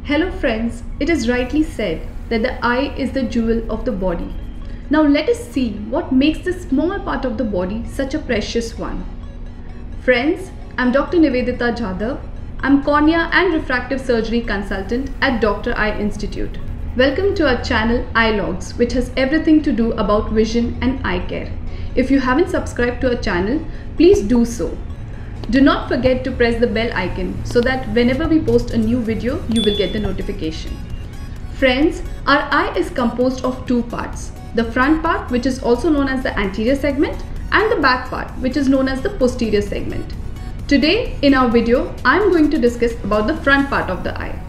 Hello friends, it is rightly said that the eye is the jewel of the body. Now let us see what makes this small part of the body such a precious one. Friends, I am Dr. Nivedita Jadhav. I am cornea and refractive surgery consultant at Dr. Eye Institute. Welcome to our channel Eyelogs, which has everything to do about vision and eye care. If you haven't subscribed to our channel, please do so. Do not forget to press the bell icon so that whenever we post a new video, you will get the notification. Friends, our eye is composed of two parts. The front part, which is also known as the anterior segment, and the back part, which is known as the posterior segment. Today, in our video, I am going to discuss about the front part of the eye.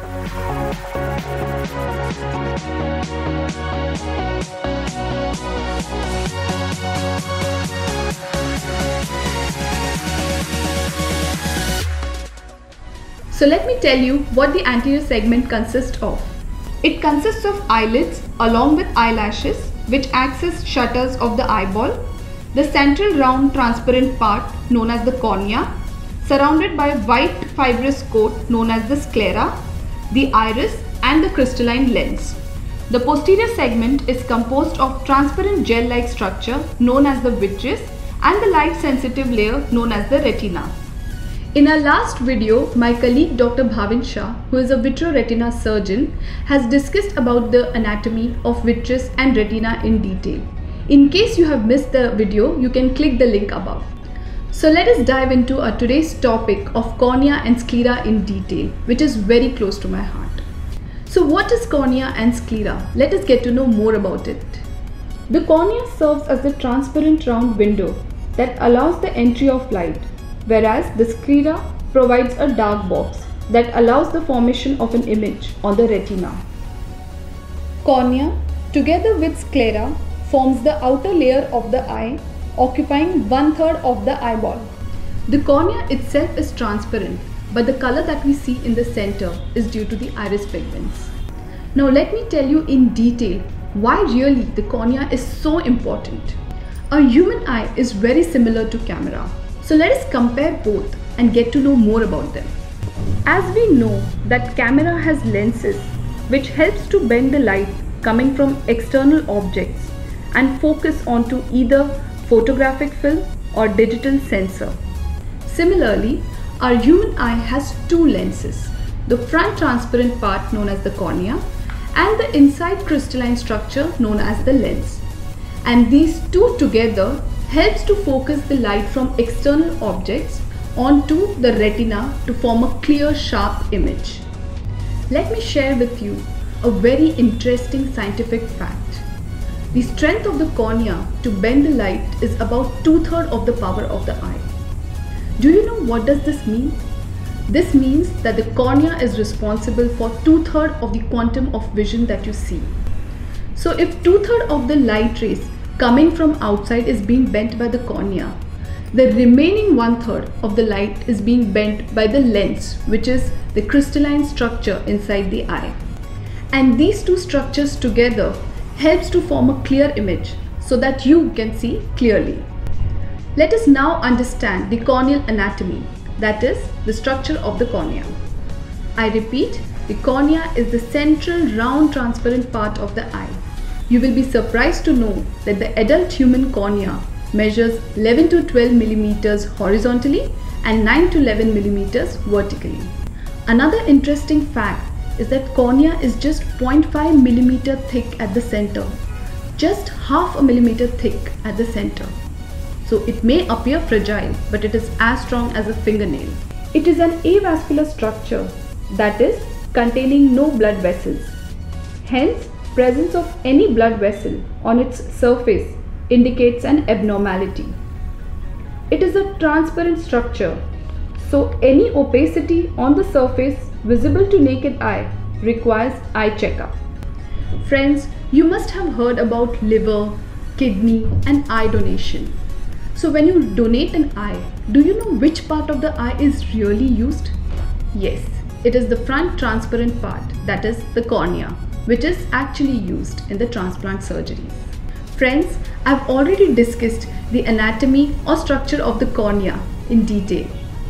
So let me tell you what the anterior segment consists of. It consists of eyelids along with eyelashes, which acts as shutters of the eyeball, the central round transparent part known as the cornea, surrounded by a white fibrous coat known as the sclera, the iris and the crystalline lens. The posterior segment is composed of transparent gel-like structure known as the vitreous and the light-sensitive layer known as the retina. In our last video, my colleague Dr. Bhavin Shah, who is a vitreoretina surgeon, has discussed about the anatomy of vitreous and retina in detail. In case you have missed the video, you can click the link above. So let us dive into our today's topic of cornea and sclera in detail, which is very close to my heart. So what is cornea and sclera? Let us get to know more about it. The cornea serves as the transparent round window that allows the entry of light, whereas the sclera provides a dark box that allows the formation of an image on the retina. Cornea, together with sclera, forms the outer layer of the eye, occupying 1/3 of the eyeball. The cornea itself is transparent, but the color that we see in the center is due to the iris pigments. Now let me tell you in detail why really the cornea is so important. A human eye is very similar to camera. So let us compare both and get to know more about them. As we know that camera has lenses which helps to bend the light coming from external objects and focus onto either photographic film or digital sensor. Similarly, our human eye has two lenses, the front transparent part known as the cornea and the inside crystalline structure known as the lens. And these two together helps to focus the light from external objects onto the retina to form a clear, sharp image. Let me share with you a very interesting scientific fact. The strength of the cornea to bend the light is about 2/3 of the power of the eye. Do you know what does this mean? This means that the cornea is responsible for 2/3 of the quantum of vision that you see. So if 2/3 of the light rays coming from outside is being bent by the cornea, the remaining 1/3 of the light is being bent by the lens, which is the crystalline structure inside the eye. And these two structures together helps to form a clear image so that you can see clearly. Let us now understand the corneal anatomy, that is the structure of the cornea. I repeat, the cornea is the central round transparent part of the eye. You will be surprised to know that the adult human cornea measures 11 to 12 millimeters horizontally and 9 to 11 millimeters vertically. Another interesting fact is that cornea is just 0.5 millimeter thick at the center, just half a millimeter thick at the center. So it may appear fragile, but it is as strong as a fingernail. It is an avascular structure, that is, containing no blood vessels. Hence, presence of any blood vessel on its surface indicates an abnormality. It is a transparent structure, so any opacity on the surface visible to naked eye requires eye checkup. Friends, you must have heard about liver, kidney and eye donation. So when you donate an eye, do you know which part of the eye is really used? Yes, it is the front transparent part, that is the cornea, which is actually used in the transplant surgeries. Friends, I've already discussed the anatomy or structure of the cornea in detail.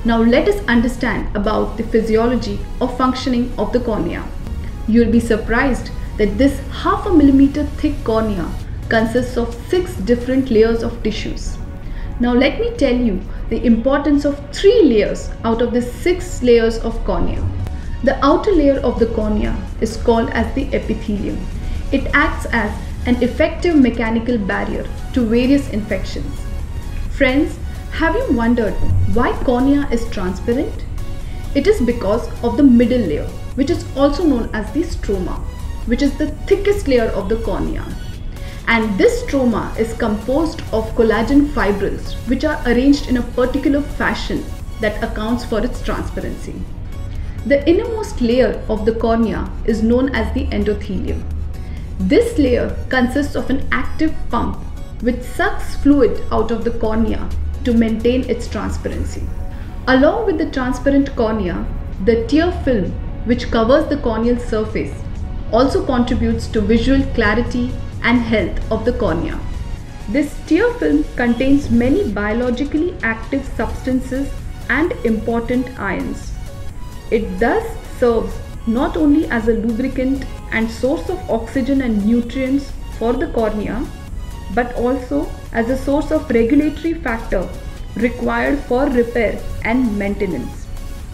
Now let us understand about the physiology or functioning of the cornea. You'll be surprised that this 0.5 millimeter thick cornea consists of 6 different layers of tissues. Now let me tell you the importance of 3 layers out of the 6 layers of cornea. The outer layer of the cornea is called as the epithelium. It acts as an effective mechanical barrier to various infections. Friends, have you wondered why cornea is transparent? It is because of the middle layer, which is also known as the stroma, which is the thickest layer of the cornea. And this stroma is composed of collagen fibrils, which are arranged in a particular fashion that accounts for its transparency. The innermost layer of the cornea is known as the endothelium. This layer consists of an active pump which sucks fluid out of the cornea to maintain its transparency. Along with the transparent cornea, the tear film which covers the corneal surface also contributes to visual clarity and health of the cornea. This tear film contains many biologically active substances and important ions. It thus serves not only as a lubricant and source of oxygen and nutrients for the cornea, but also as a source of regulatory factor required for repair and maintenance.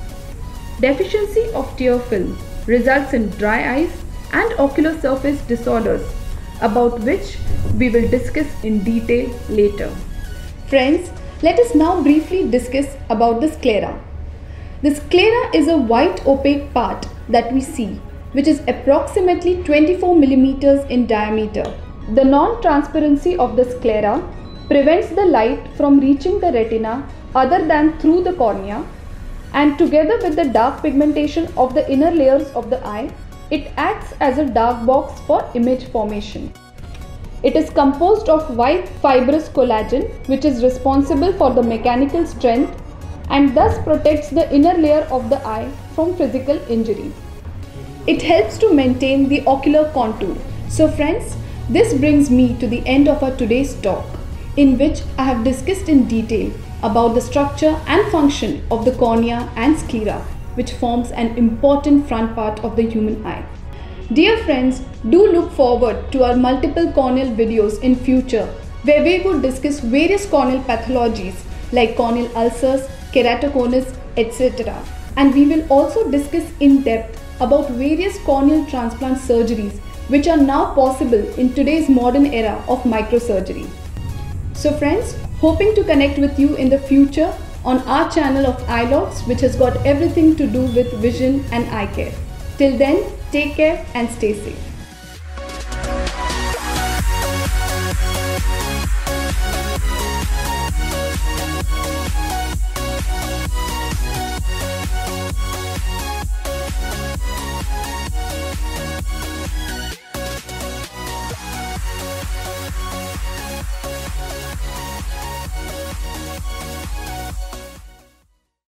Deficiency of tear film results in dry eyes and ocular surface disorders, about which we will discuss in detail later. Friends, let us now briefly discuss about the sclera. The sclera is a white opaque part that we see, which is approximately 24 millimeters in diameter. The non-transparency of the sclera prevents the light from reaching the retina other than through the cornea, and together with the dark pigmentation of the inner layers of the eye, it acts as a dark box for image formation. It is composed of white fibrous collagen, which is responsible for the mechanical strength and thus protects the inner layer of the eye from physical injury. It helps to maintain the ocular contour. So friends, this brings me to the end of our today's talk, in which I have discussed in detail about the structure and function of the cornea and sclera, which forms an important front part of the human eye. Dear friends, do look forward to our multiple corneal videos in future, where we would discuss various corneal pathologies like corneal ulcers, keratoconus, etc. And we will also discuss in depth about various corneal transplant surgeries which are now possible in today's modern era of microsurgery. So friends, hoping to connect with you in the future on our channel of EyeLogs, which has got everything to do with vision and eye care. Till then, take care and stay safe.